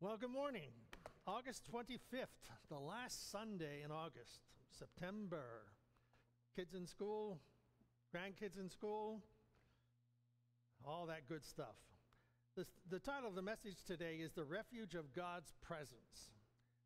Well, good morning. August 25th, the last Sunday in August, September. Kids in school, grandkids in school, all that good stuff. The title of the message today is The Refuge of God's Presence.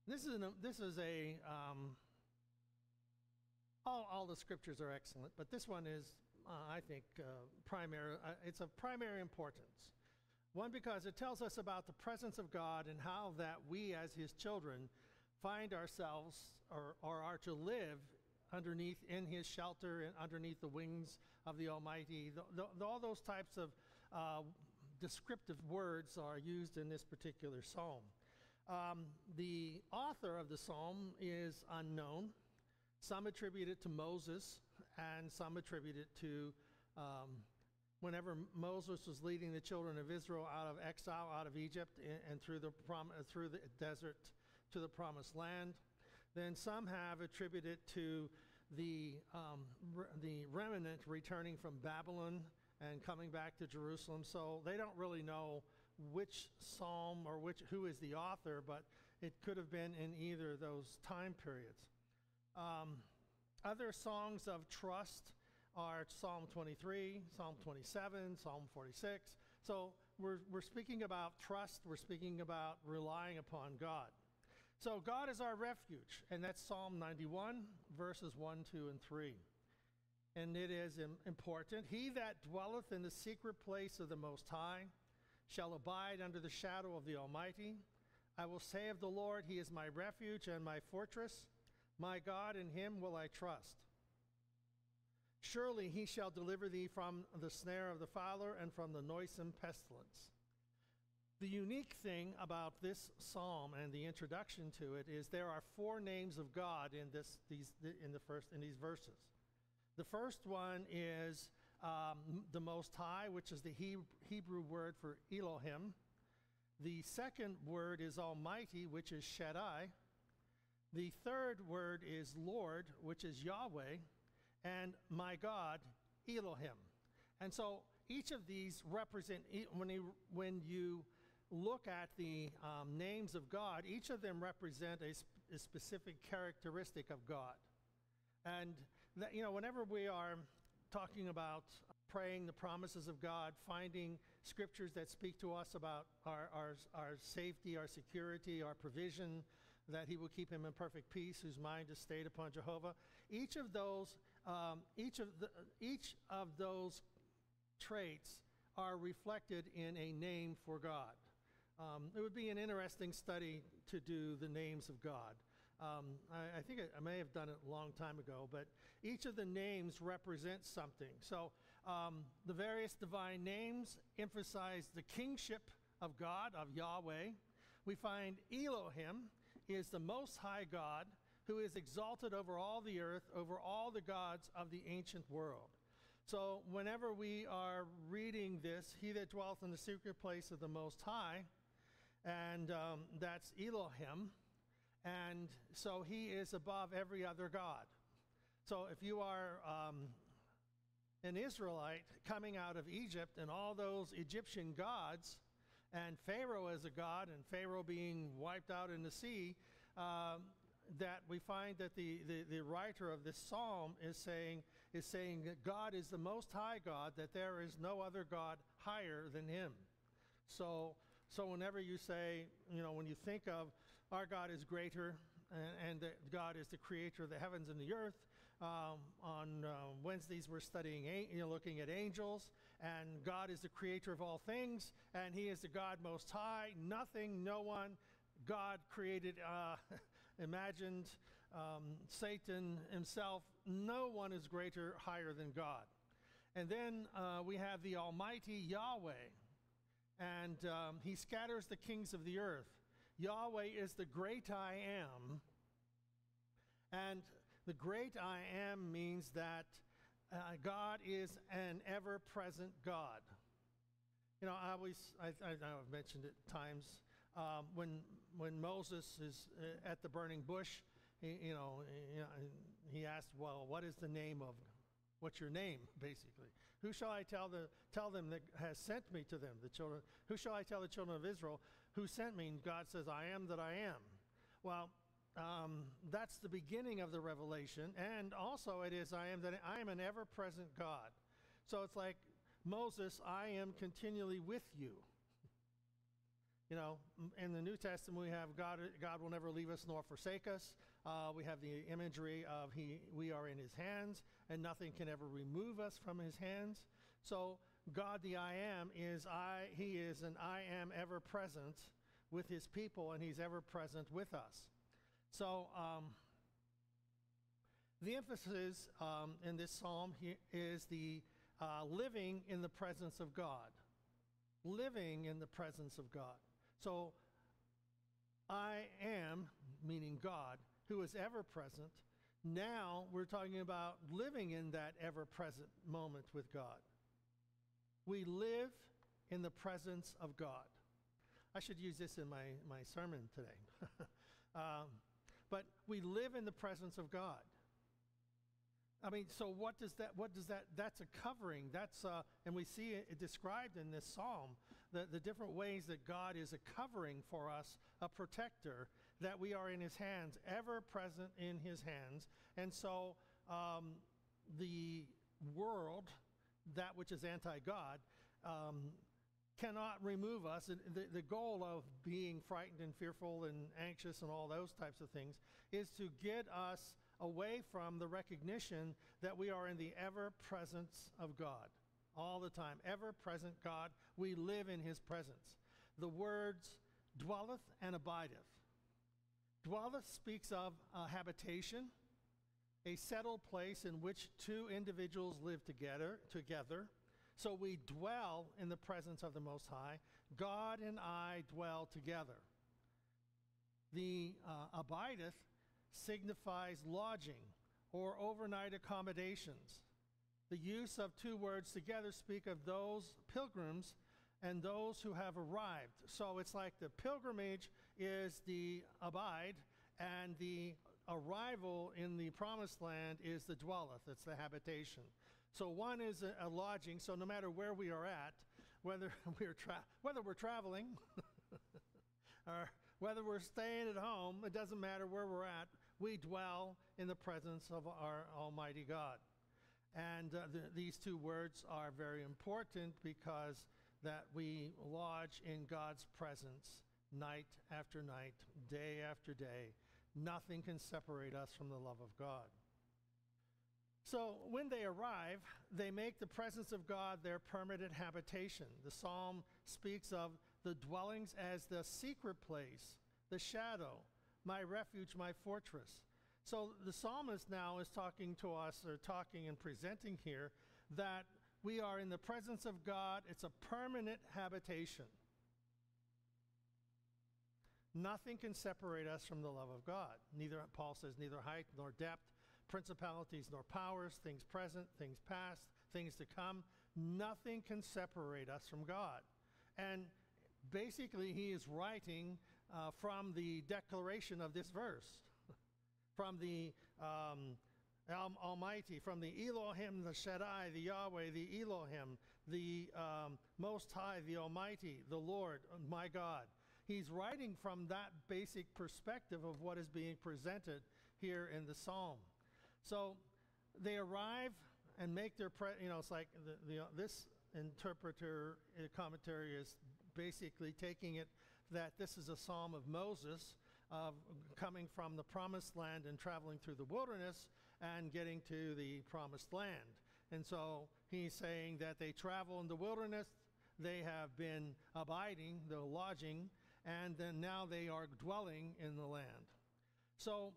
All the scriptures are excellent, but this one is, I think, primary. It's of primary importance. One, because it tells us about the presence of God and how that we as his children find ourselves or are to live underneath in his shelter and underneath the wings of the Almighty. All those types of descriptive words are used in this particular psalm. The author of the psalm is unknown. Some attribute it to Moses, and some attribute it to whenever Moses was leading the children of Israel out of exile, out of Egypt, and through the desert to the promised land. Then some have attributed to the remnant returning from Babylon and coming back to Jerusalem. So they don't really know which psalm or who is the author, but it could have been in either of those time periods. Other songs of trust are Psalm 23, Psalm 27, Psalm 46. So we're speaking about trust, we're speaking about relying upon God. So God is our refuge, and that's Psalm 91, verses 1, 2, and 3. And it is important. He that dwelleth in the secret place of the Most High shall abide under the shadow of the Almighty. I will say of the Lord, he is my refuge and my fortress. My God, in him will I trust. Surely he shall deliver thee from the snare of the fowler and from the noisome pestilence. The unique thing about this psalm and the introduction to it is there are four names of God in these verses. The first one is the Most High, which is the Hebrew word for Elohim. The second word is Almighty, which is Shaddai. The third word is Lord, which is Yahweh. And my God, Elohim. And so each of these represent, when you look at the names of God, each of them represent a specific characteristic of God. And whenever we are talking about praying the promises of God, finding scriptures that speak to us about our safety, our security, our provision, that he will keep him in perfect peace, whose mind is stayed upon Jehovah. Each of those traits are reflected in a name for God. It would be an interesting study to do the names of God. I think I may have done it a long time ago, but each of the names represents something. So the various divine names emphasize the kingship of God, of Yahweh. We find Elohim is the Most High God, who is exalted over all the earth, over all the gods of the ancient world. So whenever we are reading this, he that dwelleth in the secret place of the Most High, and that's Elohim, and so he is above every other god. So if you are an Israelite coming out of Egypt and all those Egyptian gods, and Pharaoh as a god, and Pharaoh being wiped out in the sea, that we find that the writer of this psalm is saying that God is the Most High God, that there is no other God higher than him. So whenever you say, when you think of our God is greater, and that God is the creator of the heavens and the earth. On Wednesdays we're studying, looking at angels, and God is the creator of all things, and he is the God Most High. Nothing, no one, God created, imagined, Satan himself. No one is greater, higher than God. And then we have the Almighty Yahweh, and he scatters the kings of the earth. Yahweh is the great I am, and the great I am means that God is an ever-present God. I've mentioned it times when Moses is at the burning bush. He asked, "Well, what is the name of What's your name, basically? Who shall I tell them that has sent me to them, the children? Who shall I tell the children of Israel who sent me? And God says, I am that I am. Well, that's the beginning of the revelation. And also it is, I am an ever-present God. So it's like, Moses, I am continually with you. You know, in the New Testament, we have God will never leave us nor forsake us. We have the imagery of we are in his hands, and nothing can ever remove us from his hands. So God, the I am, he is an I am ever present with his people, and he's ever present with us. So the emphasis in this psalm is the living in the presence of God. Living in the presence of God. So I am, meaning God, who is ever present. Now we're talking about living in that ever-present moment with God. We live in the presence of God. I should use this in my sermon today. But we live in the presence of God. I mean, so what does that, that's a covering. And we see it described in this psalm, the different ways that God is a covering for us, a protector, that we are in his hands, ever present in his hands. And so the world, that which is anti-God, cannot remove us. The goal of being frightened and fearful and anxious and all those types of things is to get us away from the recognition that we are in the ever-presence of God all the time. Ever-present God, we live in his presence. The words dwelleth and abideth. Dwelleth speaks of a habitation, a settled place in which two individuals live together. So we dwell in the presence of the Most High. God and I dwell together. The abideth signifies lodging or overnight accommodations. The use of two words together speak of those pilgrims and those who have arrived. So it's like the pilgrimage is the abide, and the arrival in the promised land is the dwelleth. It's the habitation. So one is a lodging. So no matter where we are at, whether we're traveling or whether we're staying at home, it doesn't matter where we're at. We dwell in the presence of our Almighty God. And these two words are very important because that we lodge in God's presence night after night, day after day. Nothing can separate us from the love of God. So when they arrive, they make the presence of God their permanent habitation. The psalm speaks of the dwellings as the secret place, the shadow, my refuge, my fortress. So the psalmist now is talking to us, or talking and presenting here, that we are in the presence of God. It's a permanent habitation. Nothing can separate us from the love of God. Neither, Paul says, neither height nor depth, principalities nor powers, things present, things past, things to come. Nothing can separate us from God. And basically, he is writing from the declaration of this verse, from the Almighty, from the Elohim, the Shaddai, the Yahweh, the Elohim, the Most High, the Almighty, the Lord, my God. He's writing from that basic perspective of what is being presented here in the psalm. So they arrive and make their, it's like this interpreter commentary is basically taking it that this is a psalm of Moses coming from the promised land and traveling through the wilderness and getting to the promised land. And so he's saying that they travel in the wilderness, they have been abiding, the lodging, and then now they are dwelling in the land. So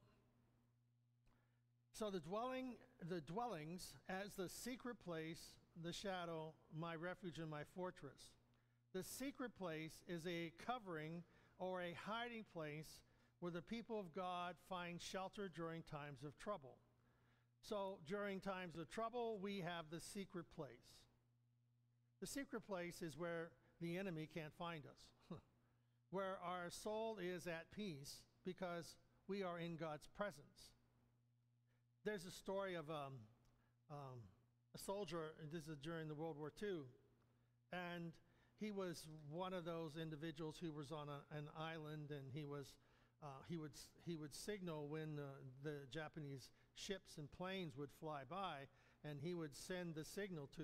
the dwellings as the secret place, the shadow, my refuge and my fortress. The secret place is a covering or a hiding place where the people of God find shelter during times of trouble. So during times of trouble, we have the secret place. The secret place is where the enemy can't find us, where our soul is at peace because we are in God's presence. There's a story of a soldier, and this is during the World War II, and he was one of those individuals who was on an island, and he would signal when the Japanese ships and planes would fly by, and he would send the signal to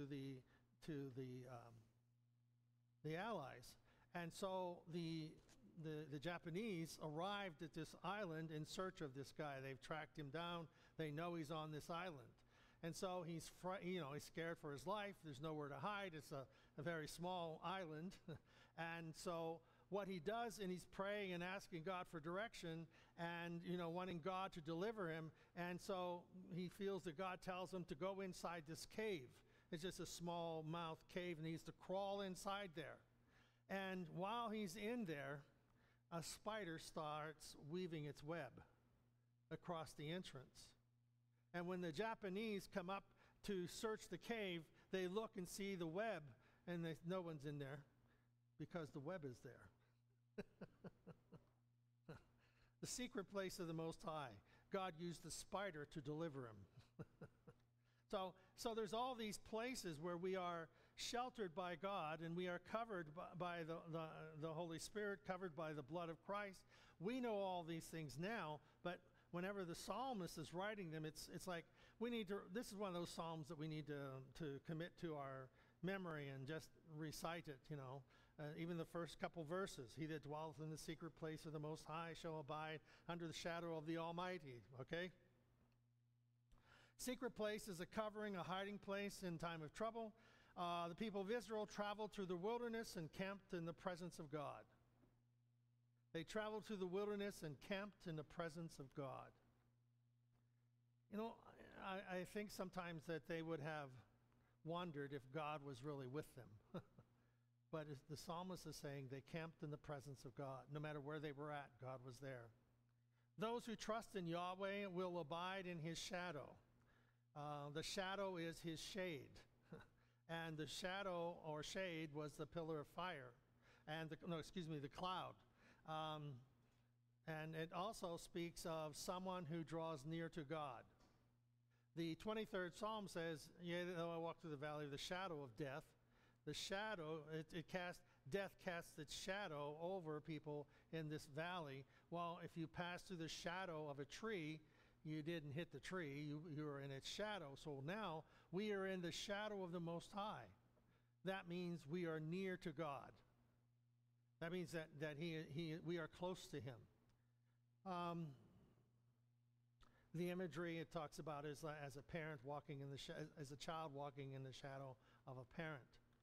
the Allies. And so the Japanese arrived at this island in search of this guy. They've tracked him down. They know he's on this island. And so he's scared for his life. There's nowhere to hide. It's a very small island. And so what he does, and he's praying and asking God for direction and, wanting God to deliver him. And so he feels that God tells him to go inside this cave. It's just a small mouth cave, and he needs to crawl inside there. And while he's in there, a spider starts weaving its web across the entrance. And when the Japanese come up to search the cave, they look and see the web, and no one's in there because the web is there. The secret place of the Most High. God used the spider to deliver him. So there's all these places where we are sheltered by God, and we are covered by the Holy Spirit, covered by the blood of Christ. We know all these things now, but whenever the psalmist is writing them, it's like this is one of those psalms that we need to commit to our memory and just recite it, even the first couple verses. He that dwelleth in the secret place of the Most High shall abide under the shadow of the Almighty, okay? Secret place is a covering, a hiding place in time of trouble. The people of Israel traveled through the wilderness and camped in the presence of God. They traveled through the wilderness and camped in the presence of God. I think sometimes that they would have wondered if God was really with them. But the psalmist is saying they camped in the presence of God. No matter where they were at, God was there. Those who trust in Yahweh will abide in his shadow. The shadow is his shade. And the shadow or shade was the pillar of fire. And the cloud. And it also speaks of someone who draws near to God. The 23rd Psalm says, yea, though I walk through the valley of the shadow of death, the shadow, death casts its shadow over people in this valley. Well, if you pass through the shadow of a tree, you didn't hit the tree, you were in its shadow. So now we are in the shadow of the Most High. That means we are near to God. That means that we are close to him. The imagery it talks about is as a parent walking as a child walking in the shadow of a parent.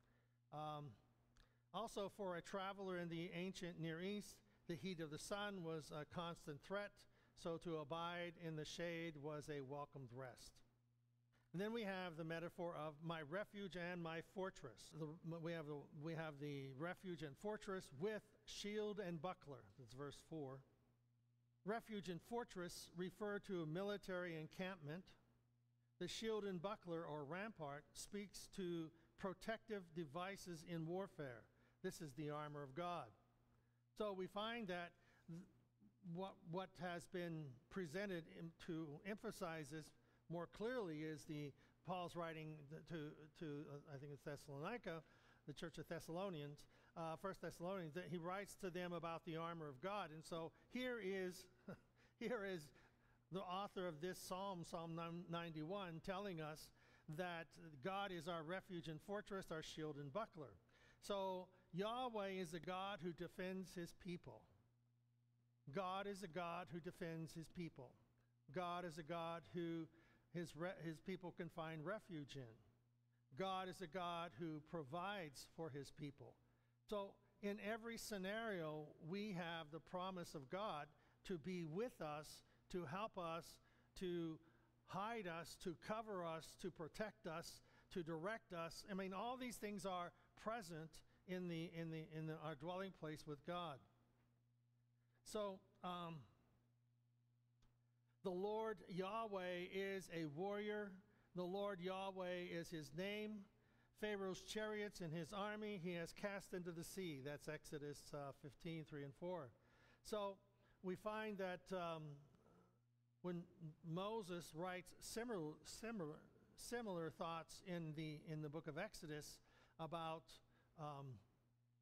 Also, for a traveler in the ancient Near East, the heat of the sun was a constant threat. So to abide in the shade was a welcomed rest. And then we have the metaphor of my refuge and my fortress. We have the refuge and fortress with shield and buckler. That's verse 4. Refuge and fortress refer to a military encampment. The shield and buckler, or rampart, speaks to protective devices in warfare. This is the armor of God. So we find that what has been presented to emphasize this more clearly is Paul's writing to I think it's Thessalonica, the church of Thessalonians, 1 Thessalonians, that he writes to them about the armor of God. And so here is the author of this psalm, Psalm 91, telling us that God is our refuge and fortress, our shield and buckler. So Yahweh is a God who defends his people. God is a God who defends his people. God is a God who his people can find refuge in. God is a God who provides for his people. So in every scenario, we have the promise of God to be with us, to help us, to hide us, to cover us, to protect us, to direct us. I mean, all these things are present in our dwelling place with God. So, the Lord Yahweh is a warrior. The Lord Yahweh is his name. Pharaoh's chariots and his army he has cast into the sea. That's Exodus 15, 3 and 4. So we find that when Moses writes similar thoughts in the book of Exodus about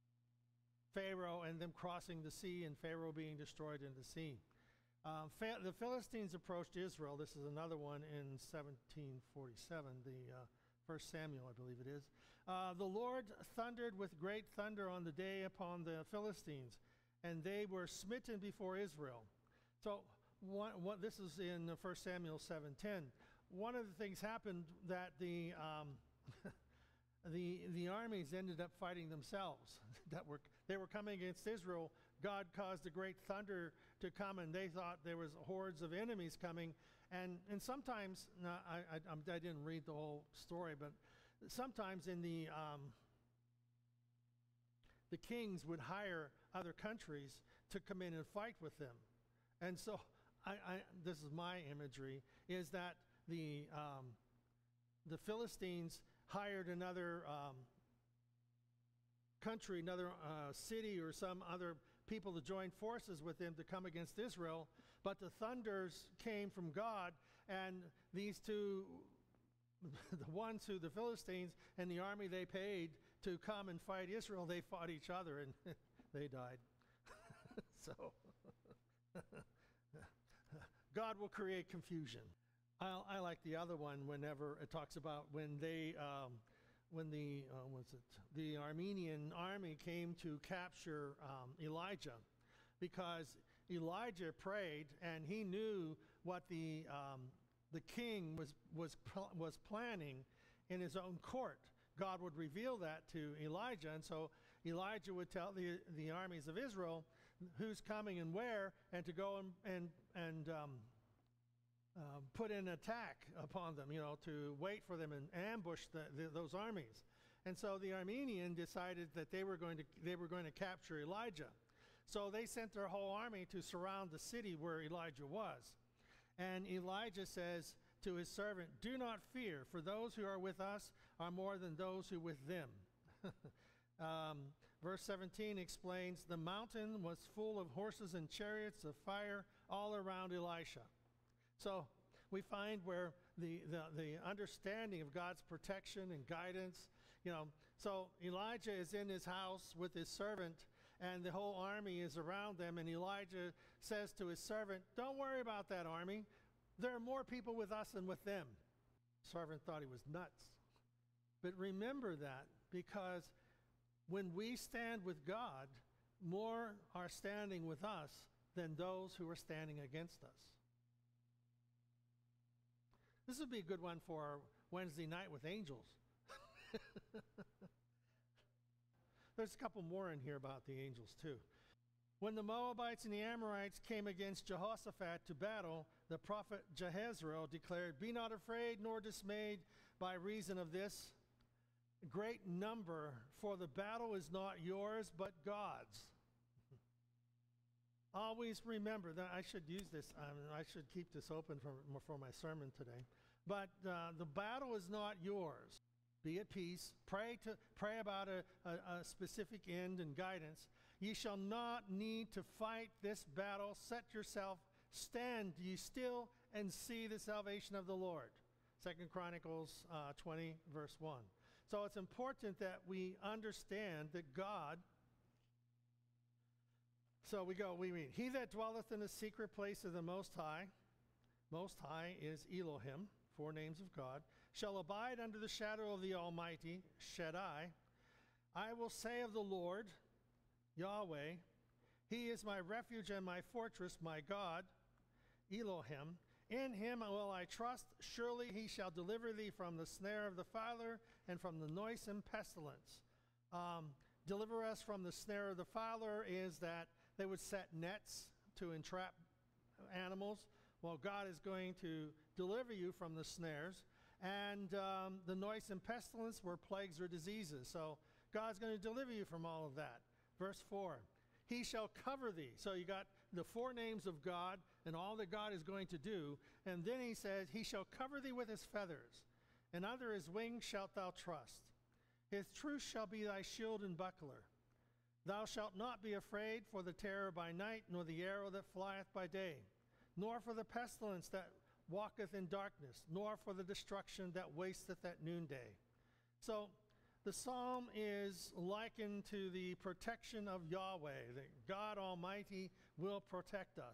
Pharaoh and them crossing the sea and Pharaoh being destroyed in the sea. The Philistines approached Israel. This is another one in 1747, the 1 Samuel, I believe it is. The Lord thundered with great thunder on the day upon the Philistines, and they were smitten before Israel. So this is in 1 Samuel 7:10. One of the things happened that the armies ended up fighting themselves. They were coming against Israel. God caused a great thunder to come, and they thought there was hordes of enemies coming. And sometimes, I didn't read the whole story, but sometimes in the kings would hire other countries to come in and fight with them. And so this is my imagery, is that the Philistines hired another country, another city or some other people to join forces with them to come against Israel, but the thunders came from God, and these two, the Philistines and the army they paid to come and fight Israel, they fought each other and they died. So God will create confusion. I like the other one whenever it talks about when the Armenian army came to capture Elijah, because Elijah prayed and he knew what the king was planning in his own court. God would reveal that to Elijah, and so Elijah would tell the armies of Israel who's coming and where, and to go and put an attack upon them, to wait for them and ambush those armies. And so the Armenian decided that they were going to capture Elijah. So they sent their whole army to surround the city where Elijah was. And Elijah says to his servant, "Do not fear, for those who are with us are more than those who are with them." Verse 17 explains, the mountain was full of horses and chariots of fire all around Elisha. So we find where the understanding of God's protection and guidance, so Elijah is in his house with his servant, and the whole army is around them, and Elijah says to his servant, "Don't worry about that army. There are more people with us than with them." The servant thought he was nuts. But remember that, because when we stand with God, more are standing with us than those who are standing against us. This would be a good one for our Wednesday night with angels. There's a couple more in here about the angels too. When the Moabites and the Amorites came against Jehoshaphat to battle, the prophet Jehezreel declared, "Be not afraid nor dismayed by reason of this great number, for the battle is not yours but God's." Always remember that. I should use this. I should keep this open for my sermon today. But the battle is not yours. Be at peace. Pray about a specific end and guidance. Ye shall not need to fight this battle. Set yourself, stand ye still, and see the salvation of the Lord. 2 Chronicles 20, verse 1. So it's important that we understand that God. So we read, "He that dwelleth in the secret place of the Most High is Elohim, 4 names of God, shall abide under the shadow of the Almighty, Shaddai. I will say of the Lord, Yahweh, He is my refuge and my fortress, my God, Elohim. In Him will I trust. Surely He shall deliver thee from the snare of the fowler and from the noisome pestilence." Deliver us from the snare of the fowler is that they would set nets to entrap animals. Well, God is going to deliver you from the snares. And the noisome pestilence were plagues or diseases. So God's going to deliver you from all of that. Verse 4, "He shall cover thee." So you got the 4 names of God and all that God is going to do. And then he says, "He shall cover thee with his feathers, and under his wings shalt thou trust. His truth shall be thy shield and buckler. Thou shalt not be afraid for the terror by night, nor the arrow that flieth by day, nor for the pestilence that walketh in darkness, nor for the destruction that wasteth at noonday." So The psalm is likened to the protection of Yahweh, that God Almighty will protect us.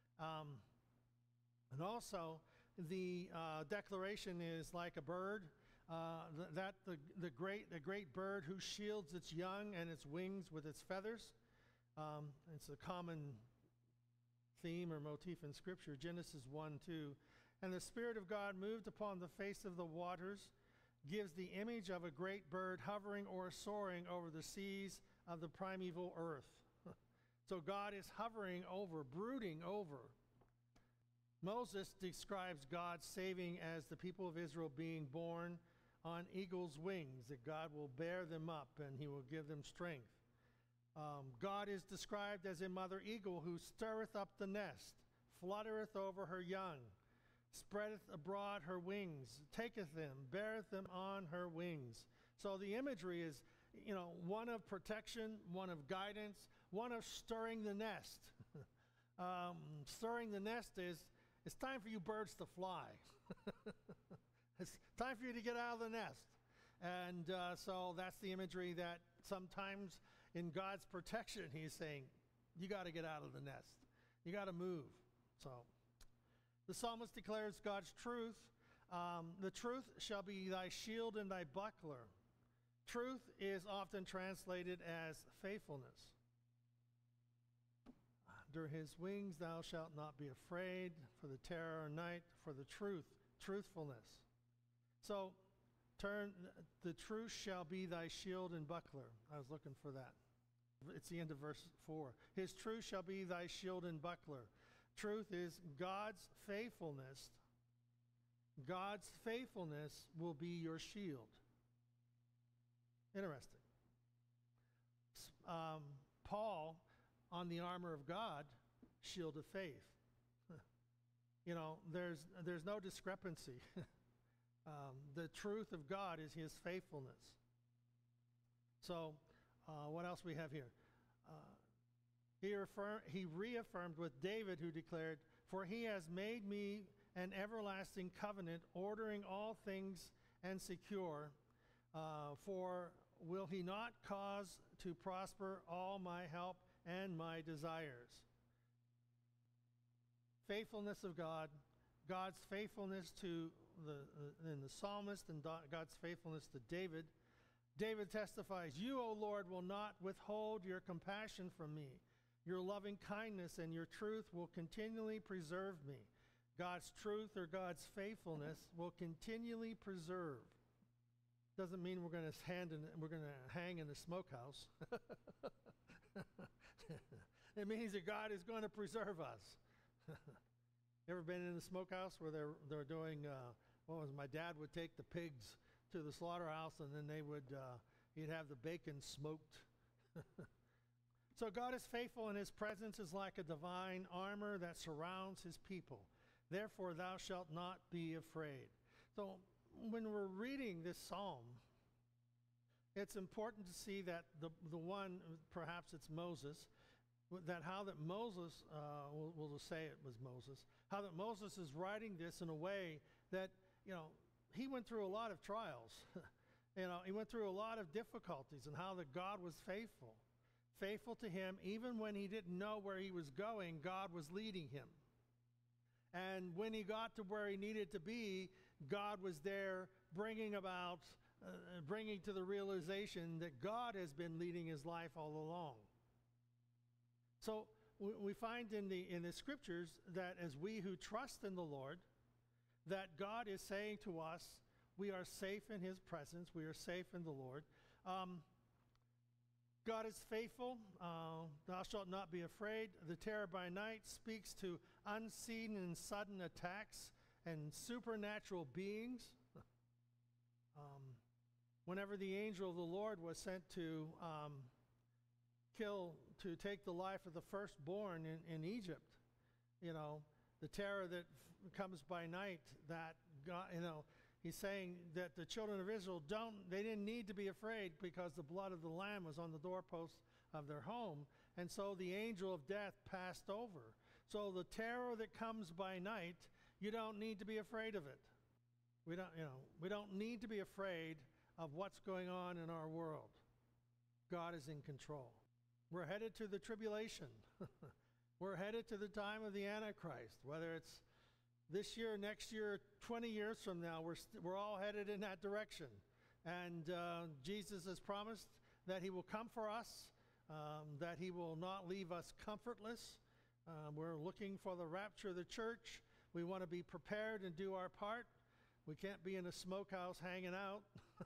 And also, the declaration is like a bird, the great bird who shields its young and its wings with its feathers. It's a common theme or motif in Scripture, Genesis 1:2. And the Spirit of God moved upon the face of the waters, gives the image of a great bird hovering or soaring over the seas of the primeval earth. So God is hovering over, brooding over. Moses describes God saving as the people of Israel being born on eagle's wings, that God will bear them up and he will give them strength. God is described as a mother eagle who stirreth up the nest, fluttereth over her young, spreadeth abroad her wings, taketh them, beareth them on her wings. So the imagery is, one of protection, one of guidance, one of stirring the nest. Stirring the nest is, it's time for you birds to fly. It's time for you to get out of the nest. And so that's the imagery that sometimes in God's protection, he's saying, you got to get out of the nest. You got to move. So the psalmist declares God's truth. The truth shall be thy shield and thy buckler. Truth is often translated as faithfulness. Under his wings thou shalt not be afraid for the terror of night, for the truthfulness. So the truth shall be thy shield and buckler. I was looking for that. It's the end of verse 4. His truth shall be thy shield and buckler. Truth is God's faithfulness. God's faithfulness will be your shield. Interesting. Paul, on the armor of God, shield of faith. There's no discrepancy. The truth of God is his faithfulness. So, what else we have here? He reaffirmed with David, who declared, for he has made me an everlasting covenant, ordering all things and secure. For will he not cause to prosper all my help and my desires? Faithfulness of God, God's faithfulness to the psalmist, and God's faithfulness to David. David testifies, you, O Lord, will not withhold your compassion from me. Your loving kindness and your truth will continually preserve me. God's truth or God's faithfulness will continually preserve. Doesn't mean we're going to hang in the smokehouse. It means that God is going to preserve us. Ever been in the smokehouse where they're doing my dad would take the pigs to the slaughterhouse, and then he'd have the bacon smoked. So God is faithful, and his presence is like a divine armor that surrounds his people. Therefore thou shalt not be afraid. So when we're reading this psalm, it's important to see that the one, perhaps it's Moses, that Moses, we'll just say it was Moses, how that Moses is writing this in a way that, he went through a lot of trials. He went through a lot of difficulties, and how that God was faithful. Faithful to him, even when he didn't know where he was going, God was leading him. And when he got to where he needed to be, God was there bringing to the realization that God has been leading his life all along. So we find in the scriptures that as we who trust in the Lord, that God is saying to us, we are safe in his presence, we are safe in the Lord. God is faithful. Thou shalt not be afraid. The terror by night speaks to unseen and sudden attacks and supernatural beings. Whenever the angel of the Lord was sent to take the life of the firstborn in Egypt, the terror that comes by night, that God, he's saying that the children of Israel they didn't need to be afraid, because the blood of the Lamb was on the doorposts of their home. And so the angel of death passed over. So the terror that comes by night, you don't need to be afraid of it. We don't need to be afraid of what's going on in our world. God is in control. We're headed to the tribulation. We're headed to the time of the Antichrist. Whether it's this year, next year, 20 years from now, we're all headed in that direction. And Jesus has promised that he will come for us, that he will not leave us comfortless. We're looking for the rapture of the church. We want to be prepared and do our part. We can't be in a smokehouse hanging out.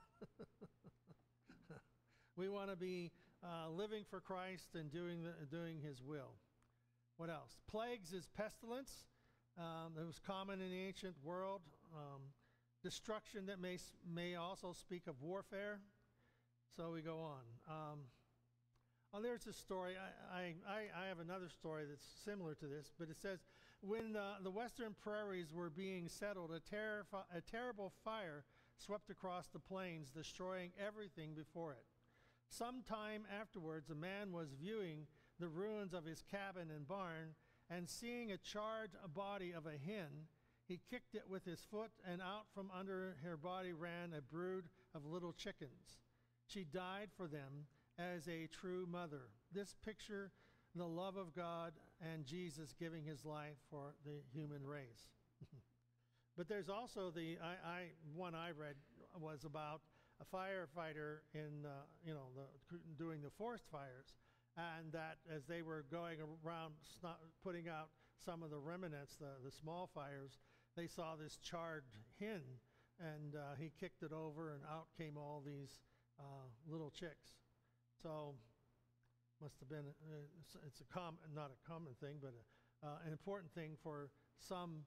We want to be living for Christ and doing his will. What else? Plagues is pestilence. It was common in the ancient world. Destruction that may also speak of warfare. So we go on. There's a story. I have another story that's similar to this, but it says, when the western prairies were being settled, a terrible fire swept across the plains, destroying everything before it. Sometime afterwards, a man was viewing the ruins of his cabin and barn, and seeing a charred body of a hen, he kicked it with his foot, and out from under her body ran a brood of little chickens. She died for them as a true mother. This picture the love of God and Jesus giving his life for the human race. But there's also one I read was about a firefighter in doing the forest fires, and that as they were going around putting out some of the remnants, the small fires, they saw this charred hen, and he kicked it over, and out came all these little chicks. So must have been it's not a common thing, but an important thing for some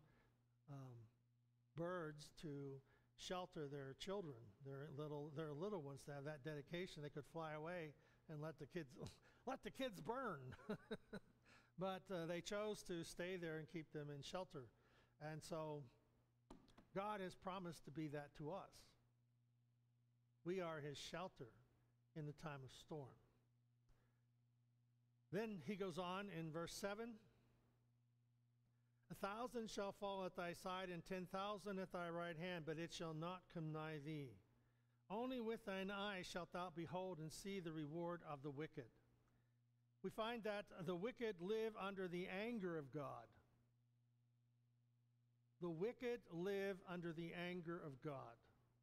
birds to shelter their children, their little ones, to have that dedication. They could fly away and let the kids burn. But they chose to stay there and keep them in shelter. And so God has promised to be that to us. We are his shelter in the time of storm. Then he goes on in verse 7. 1,000 shall fall at thy side, and 10,000 at thy right hand, but it shall not come nigh thee. Only with thine eyes shalt thou behold and see the reward of the wicked. We find that the wicked live under the anger of God. The wicked live under the anger of God.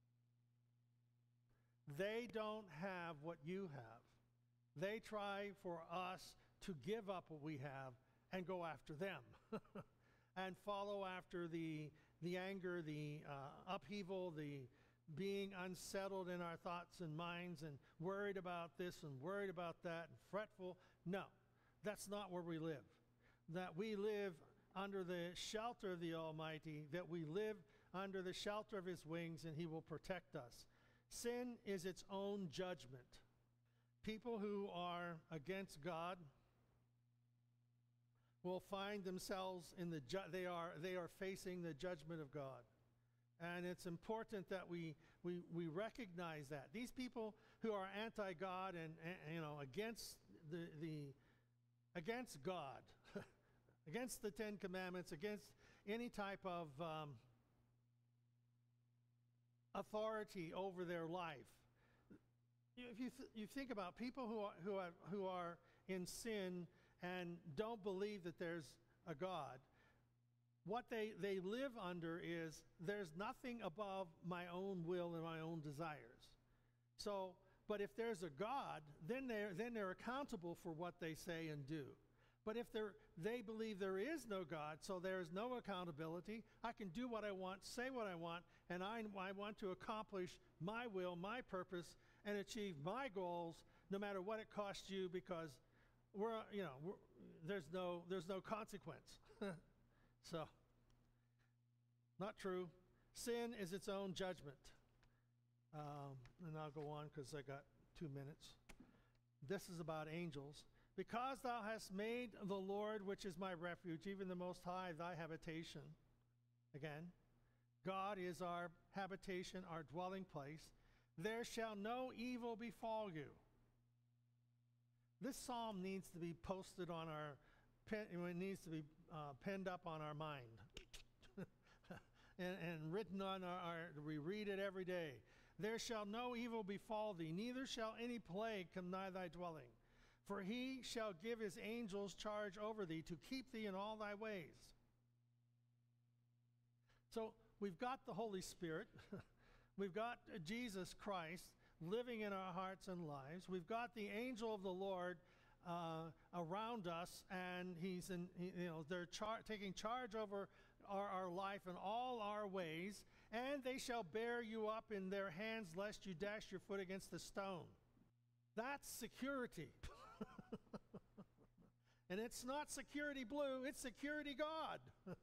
They don't have what you have. They try for us to give up what we have and go after them and follow after the anger, the upheaval, the being unsettled in our thoughts and minds and worried about this and worried about that and fretful. No, that's not where we live. That we live under the shelter of the Almighty, that we live under the shelter of his wings, and he will protect us. Sin is its own judgment. People who are against God will find themselves they are facing the judgment of God. And it's important that we recognize that. These people who are anti-God and against against God, against the Ten Commandments, against any type of authority over their life. If you think about people who are in sin and don't believe that there's a God, what they live under is there's nothing above my own will and my own desires. So, but if there's a God, then they're accountable for what they say and do. But if they believe there is no God, so there is no accountability, I can do what I want, say what I want, and I want to accomplish my will, my purpose, and achieve my goals, no matter what it costs you, because there's no consequence. So, not true. Sin is its own judgment. And I'll go on because I got 2 minutes. This is about angels. Because thou hast made the Lord, which is my refuge, even the Most High, thy habitation. Again, God is our habitation, our dwelling place. There shall no evil befall you. This psalm needs to be posted on it needs to be penned up on our mind and written on we read it every day. There shall no evil befall thee, neither shall any plague come nigh thy dwelling. For he shall give his angels charge over thee to keep thee in all thy ways. So we've got the Holy Spirit. We've got Jesus Christ living in our hearts and lives. We've got the angel of the Lord around us, and they're taking charge over our life in all our ways, and they shall bear you up in their hands, lest you dash your foot against a stone. That's security. And it's not security blue, it's security God.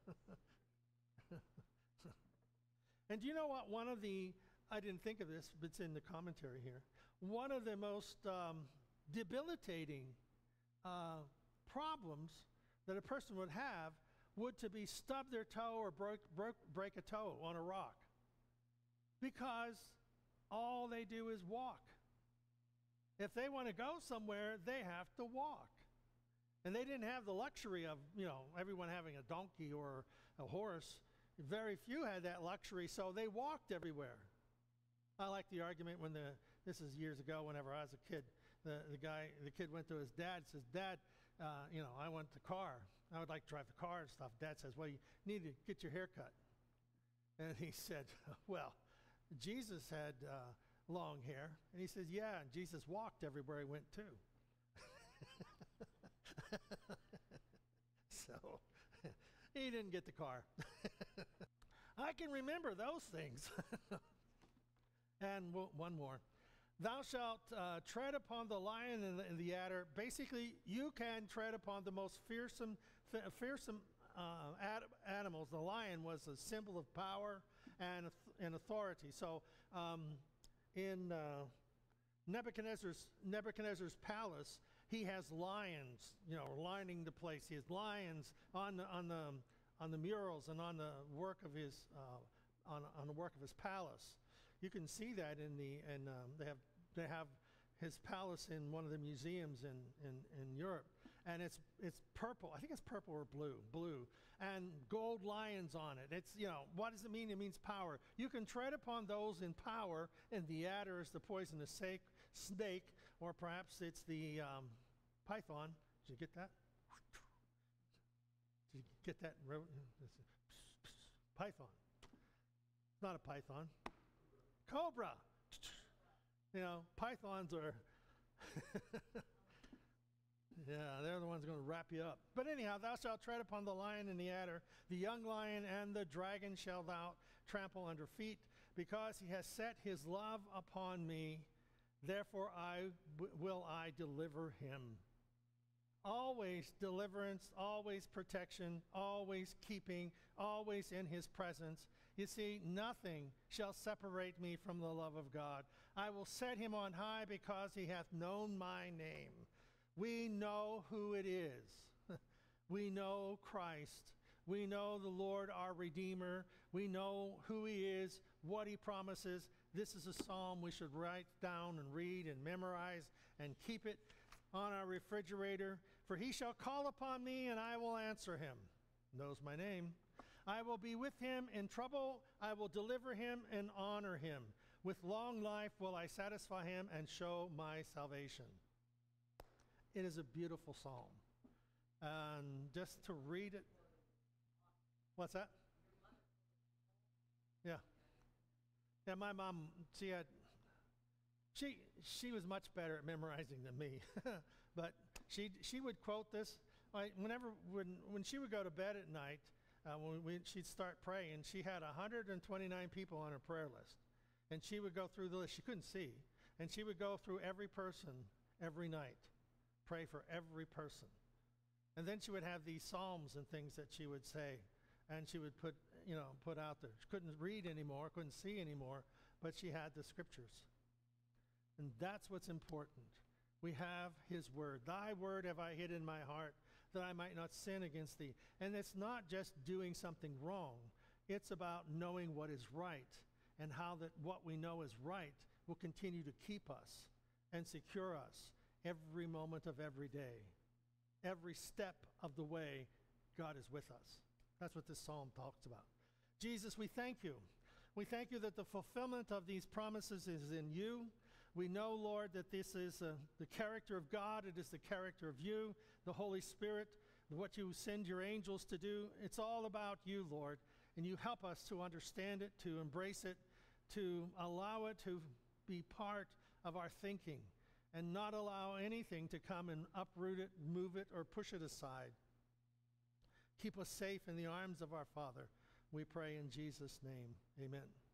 And do you know what? I didn't think of this, but it's in the commentary here. One of the most debilitating problems that a person would have would to be stub their toe or break a toe on a rock, because all they do is walk. If they want to go somewhere, they have to walk. And they didn't have the luxury of, everyone having a donkey or a horse. Very few had that luxury, so they walked everywhere. I like the argument this is years ago, whenever I was a kid. The kid went to his dad, says, "Dad, I want the car. I would like to drive the car and stuff." Dad says, "Well, you need to get your hair cut." And he said, "Well, Jesus had long hair." And he says, "Yeah, and Jesus walked everywhere he went too." So he didn't get the car. I can remember those things. And one more. Thou shalt tread upon the lion and the adder. Basically, you can tread upon the most fearsome animals. The lion was a symbol of power and authority. So in Nebuchadnezzar's palace, he has lions, lining the place. He has lions on the murals and on the work of his palace. You can see that they have his palace in one of the museums in Europe, and it's purple. I think it's purple or blue, and gold lions on it. It's what does it mean? It means power. You can tread upon those in power, and the adder is the poisonous snake, or perhaps it's the python. Did you get that? Did you get that? Python. Not a python. Cobra. Pythons are, they're the ones going to wrap you up. But anyhow, thou shalt tread upon the lion and the adder, the young lion and the dragon shall thou trample under feet, because he has set his love upon me, therefore will I deliver him. Always deliverance, always protection, always keeping, always in his presence. You see, nothing shall separate me from the love of God. I will set him on high, because he hath known my name. We know who it is. We know Christ. We know the Lord our Redeemer. We know who he is, what he promises. This is a psalm we should write down and read and memorize and keep it on our refrigerator. For he shall call upon me, and I will answer him. Knows my name. I will be with him in trouble. I will deliver him and honor him. With long life will I satisfy him and show my salvation. It is a beautiful psalm. And just to read it. What's that? Yeah. Yeah, my mom, she was much better at memorizing than me. But she would quote this. When she would go to bed at night, she'd start praying. She had 129 people on her prayer list. And she would go through the list. She couldn't see. And she would go through every person every night, pray for every person. And then she would have these psalms and things that she would say, and she would put out there. She couldn't read anymore, couldn't see anymore, but she had the scriptures. And that's what's important. We have his word. Thy word have I hid in my heart, that I might not sin against thee. And it's not just doing something wrong. It's about knowing what is right, and how that what we know is right will continue to keep us and secure us every moment of every day. Every step of the way, God is with us. That's what this psalm talks about. Jesus, we thank you We thank you that the fulfillment of these promises is in you. We know, Lord, that this is the character of God. It is the character of you, the Holy Spirit, what you send your angels to do. It's all about you, Lord, and you help us to understand it, to embrace it, to allow it to be part of our thinking, and not allow anything to come and uproot it, move it, or push it aside. Keep us safe in the arms of our Father. We pray in Jesus' name. Amen.